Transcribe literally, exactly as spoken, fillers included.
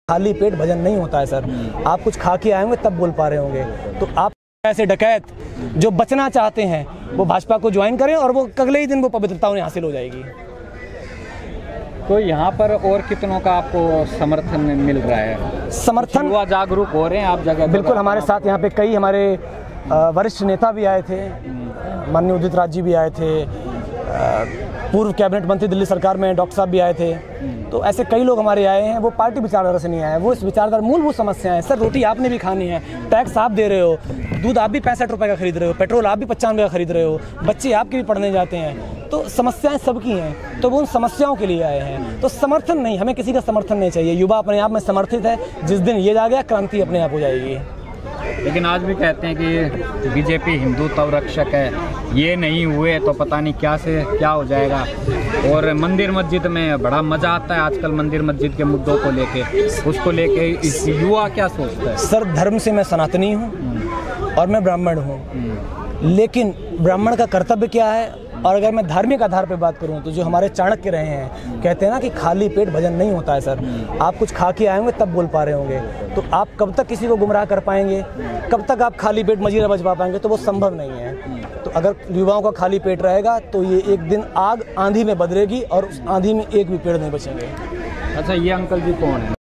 खाली पेट भजन नहीं होता है सर। आप कुछ खा के आए होंगे तब बोल पा रहे होंगे। तो आप ऐसे डकैत जो बचना चाहते हैं वो भाजपा को ज्वाइन करें और वो अगले ही दिन वो पवित्रता उन्हें हासिल हो जाएगी। तो यहाँ पर और कितनों का आपको समर्थन मिल रहा है? समर्थन युवा जागरूक हो रहे हैं आप जगह? बिल्कुल, हमारे साथ यहाँ पे कई हमारे वरिष्ठ नेता भी आए थे, माननीय उदित राज जी भी आए थे, पूर्व कैबिनेट मंत्री दिल्ली सरकार में डॉक्टर साहब भी आए थे। तो ऐसे कई लोग हमारे आए हैं। वो पार्टी विचारधारा से नहीं आए, वो इस विचारधारा मूलभूत समस्याएं हैं। सर रोटी आपने भी खानी है, टैक्स आप दे रहे हो, दूध आप भी पैंसठ रुपए का खरीद रहे हो, पेट्रोल आप भी पचानवे का खरीद रहे हो, बच्चे आपके भी पढ़ने जाते हैं। तो समस्याएं सबकी हैं, तो वो उन समस्याओं के लिए आए हैं। तो समर्थन नहीं, हमें किसी का समर्थन नहीं चाहिए। युवा अपने आप में समर्थित है, जिस दिन ये जा गया क्रांति अपने आप हो जाएगी। लेकिन आज भी कहते हैं कि बीजेपी हिंदुत्व रक्षक है, ये नहीं हुए तो पता नहीं क्या से क्या हो जाएगा। और मंदिर मस्जिद में बड़ा मजा आता है आजकल, मंदिर मस्जिद के मुद्दों को लेके, उसको लेके इस युवा क्या सोचता है? सर धर्म से मैं सनातनी हूँ और मैं ब्राह्मण हूँ, लेकिन ब्राह्मण का कर्तव्य क्या है? और अगर मैं धार्मिक आधार पर बात करूं तो जो हमारे चाणक्य रहे हैं, कहते हैं ना कि खाली पेट भजन नहीं होता है सर। आप कुछ खा के आए होंगे तब बोल पा रहे होंगे। तो आप कब तक किसी को गुमराह कर पाएंगे? कब तक आप खाली पेट मजीरा बजवा पाएंगे? तो वो संभव नहीं है। तो अगर युवाओं का खाली पेट रहेगा तो ये एक दिन आग आंधी में बदलेगी और उस आंधी में एक भी पेड़ नहीं बचेंगे। अच्छा, ये अंकल जी कौन है?